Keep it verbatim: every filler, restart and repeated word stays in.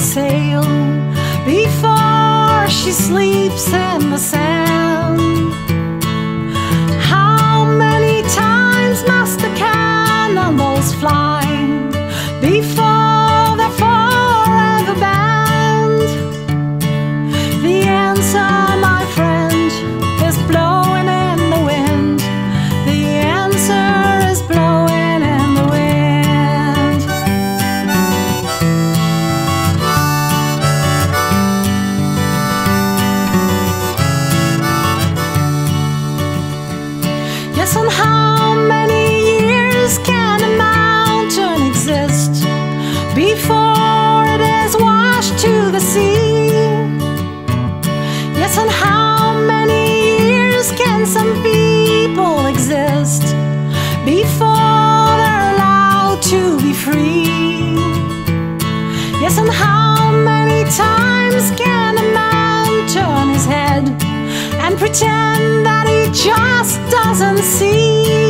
sail before she sleeps in the sand? How many times must the cannonballs fly before they're forever banned? The answer, my friend, is blowing in the wind. The answer is blowing in the wind. Yes, and how many years can a mountain exist before it is washed to the sea? Yes, and how many years can some people exist before they're allowed to be free? Yes, and how many times can a man turn his head and pretend that he just doesn't see?